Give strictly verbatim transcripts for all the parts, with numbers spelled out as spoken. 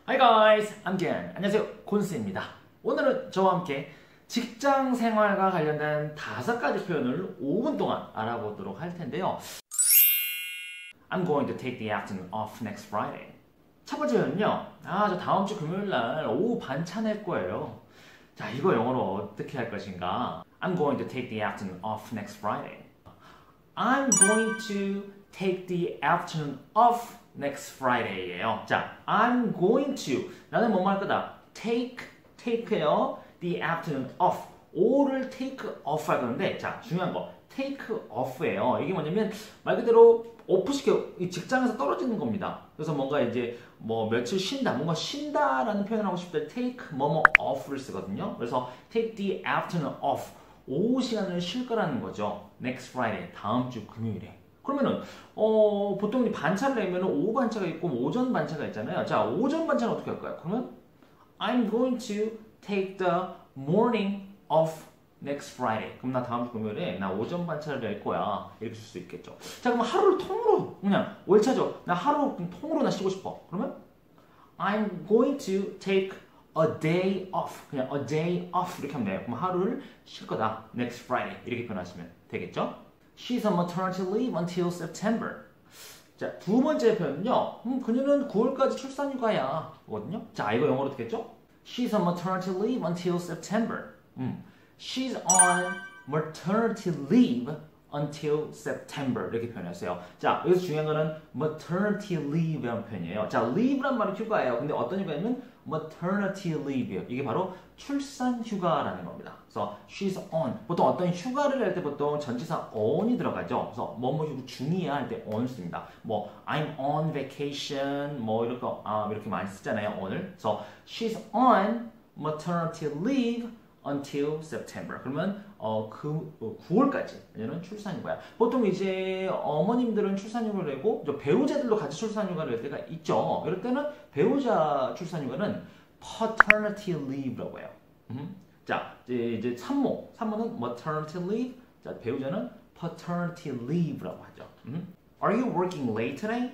Hi guys, I'm Gian. 안녕하세요, 곤스입니다. 오늘은 저와 함께 직장 생활과 관련된 다섯 가지 표현을 오 분 동안 알아보도록 할 텐데요. I'm going to take the afternoon off next Friday. 첫 번째는요, 아, 저 다음 주 금요일 날 오후 반차 낼 거예요. 자, 이거 영어로 어떻게 할 것인가? I'm going to take the afternoon off next Friday. I'm going to take the afternoon off next Friday예요. 자, I'm going to 나는 뭐뭐 할 거다. take, take예요. the afternoon off. 오를 take off 할 건데, 자, 중요한 거 take off예요. 이게 뭐냐면 말 그대로 오프 시켜 이 직장에서 떨어지는 겁니다. 그래서 뭔가 이제 뭐 며칠 쉰다, 뭔가 쉰다라는 표현을 하고 싶을 때 take 뭐뭐 off를 쓰거든요. 그래서 take the afternoon off. 오후 시간을 쉴 거라는 거죠. next Friday, 다음 주 금요일에. 그러면은 어, 보통 반차를 내면 오후 반차가 있고 오전 반차가 있잖아요. 자, 오전 반차는 어떻게 할까요? 그러면 I'm going to take the morning off next Friday. 그럼 나 다음 주 금요일에 나 오전 반차를 낼 거야. 이렇게 쓸 수 있겠죠. 자, 그럼 하루를 통으로 그냥 월차죠. 나 하루 통으로 나 쉬고 싶어. 그러면 I'm going to take a day off. 그냥 a day off 이렇게 하면 돼요. 그럼 하루를 쉴 거다. next Friday 이렇게 표현하시면 되겠죠. She's on maternity leave until September. 자, 두 번째 표현은요. 음, 그녀는 구월까지 출산휴가야. 거든요. 자, 이거 영어로 어떻게 했죠? She's on maternity leave until September. 음, she's on maternity leave until September 이렇게 표현했어요. 자, 여기서 중요한 거는 maternity leave라는 표현이에요. 자, leave란 말은 휴가예요. 근데 어떤 휴가냐면 maternity leave예요. 이게 바로 출산 휴가라는 겁니다. 그래서 she's on. 보통 어떤 휴가를 할 때 보통 전치사 on이 들어가죠. 그래서 뭐뭐 휴가 중이야 할 때 on 씁니다. 뭐 I'm on vacation 뭐 이렇게 아, 이렇게 많이 쓰잖아요. on을. 그래서 she's on maternity leave until September. 그러면 어, 그 어, 구월까지 얘는 출산휴가야. 보통 이제 어머님들은 출산휴가를 내고 배우자들도 같이 출산휴가를 낼 때가 있죠. 이럴 때는 배우자 출산휴가는 paternity leave라고 해요. 음. 자, 이제, 이제 산모, 산모는 maternity leave, 자, 배우자는 paternity leave라고 하죠. 음. Are you working late today?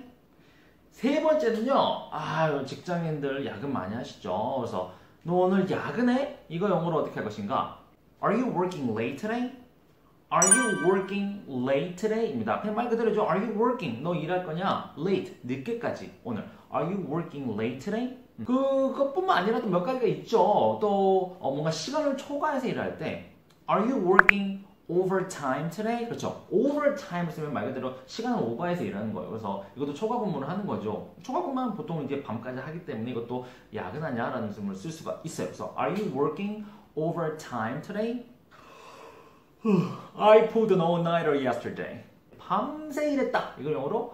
세 번째는요. 아, 직장인들 야근 많이 하시죠. 그래서 너 오늘 야근해? 이거 영어로 어떻게 할 것인가? Are you working late today? Are you working late today? 입니다. 그냥 말 그대로죠. Are you working? 너 일할 거냐? Late, 늦게까지 오늘. Are you working late today? 그것뿐만 아니라 또 몇 가지가 있죠. 또 어, 뭔가 시간을 초과해서 일할 때 Are you working overtime today? 그렇죠. overtime을 쓰면 말 그대로 시간을 오버해서 일하는 거예요. 그래서 이것도 초과 근무를 하는 거죠. 초과 근무는 보통 이제 밤까지 하기 때문에 이것도 야근하냐라는 질문을 쓸 수가 있어요. 그래서 Are you working overtime today? I pulled an all-nighter yesterday. 밤새 일했다. 이걸 영어로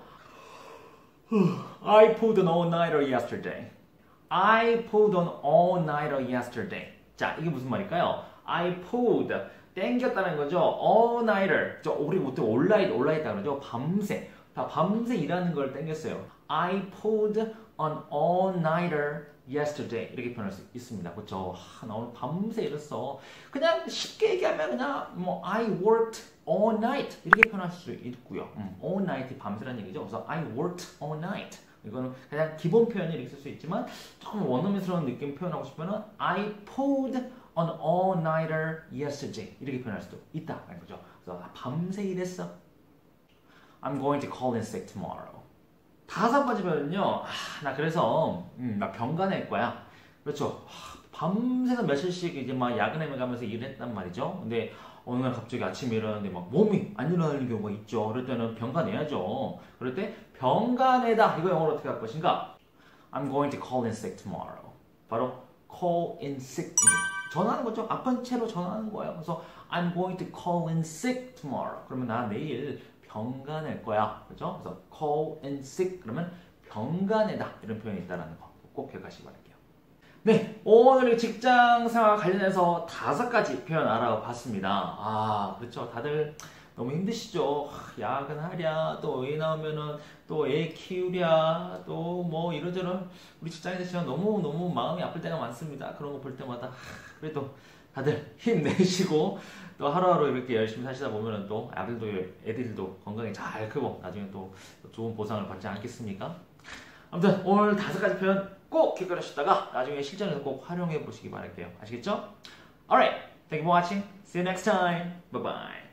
I pulled an all-nighter yesterday. I pulled an all-nighter yesterday. 자, 이게 무슨 말일까요? I pulled 땡겼다는 거죠. all-nighter. 저 우리 보통 올라이 올라있다 그러죠. 밤새. 다 밤새 일하는 걸 땡겼어요. I pulled an all-nighter yesterday. 이렇게 표현할 수 있습니다. 그렇죠? 아, 나 오늘 밤새 일했어. 그냥 쉽게 얘기하면 그냥 뭐 I worked all night 이렇게 표현할 수 있고요. 음, all night 밤새라는 얘기죠. 그래서 I worked all night. 이거는 그냥 기본 표현이 이렇게 쓸 수 있지만 조금 원어민스러운 느낌 표현하고 싶으면 I pulled an all-nighter yesterday 이렇게 표현할 수도 있다는 거죠. 그래서 밤새 일했어. I'm going to call in sick tomorrow. 다섯 번째 표현은요. 아, 나 그래서 음, 나 병가 낼 거야. 그렇죠. 아, 밤새서 며칠씩 이제 막 야근해 가면서 일을 했단 말이죠. 근데 어느 날 갑자기 아침에 일어났는데 막 몸이 안 일어나는 경우가 있죠. 그럴 때는 병가 내야죠. 그럴 때 병가 내다. 이거 영어로 어떻게 할 것인가? I'm going to call in sick tomorrow. 바로 call in sick입니다. 전화하는 거죠. 아픈 채로 전화하는 거예요. 그래서 I'm going to call in sick tomorrow. 그러면 나 내일 병가 낼 거야. 그렇죠? 그래서 call in sick 그러면 병가 내다 이런 표현이 있다는 거 꼭 기억하시기 바랄게요. 네, 오늘 직장 생활 관련해서 다섯 가지 표현 알아봤습니다. 아, 그렇죠. 다들 너무 힘드시죠? 야근하랴, 또 애 나오면은 또 애 키우랴, 또 뭐 이러저런 우리 직장에 계시면 너무너무 마음이 아플 때가 많습니다. 그런 거 볼 때마다 그래도 다들 힘내시고 또 하루하루 이렇게 열심히 사시다 보면은 또 아들도 애들도 건강히 잘 크고 나중에 또 좋은 보상을 받지 않겠습니까? 아무튼 오늘 다섯 가지 표현 꼭 기억하시다가 나중에 실전에서 꼭 활용해 보시기 바랄게요. 아시겠죠? Alright, thank you for watching. See you next time. Bye bye.